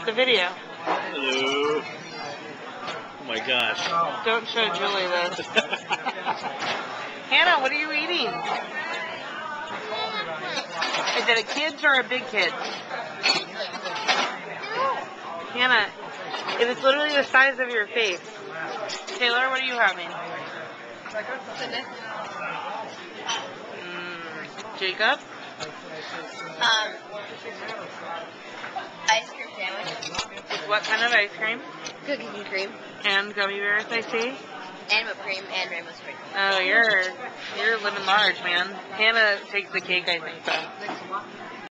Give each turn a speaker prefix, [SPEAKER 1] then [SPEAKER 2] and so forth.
[SPEAKER 1] the video.
[SPEAKER 2] Hello. Oh my gosh.
[SPEAKER 1] Don't show Julie this. Hannah, what are you eating? Is it a kid's or a big kid? Hannah, it is literally the size of your face. Taylor, what are you having? Jacob?
[SPEAKER 3] Ice cream sandwich.
[SPEAKER 1] With what kind of ice cream?
[SPEAKER 3] Cookies and cream.
[SPEAKER 1] And gummy bears, I see.
[SPEAKER 3] And whipped cream and rainbow sprinkles.
[SPEAKER 1] Oh, you're living large, man. Hannah takes the cake, I think, so.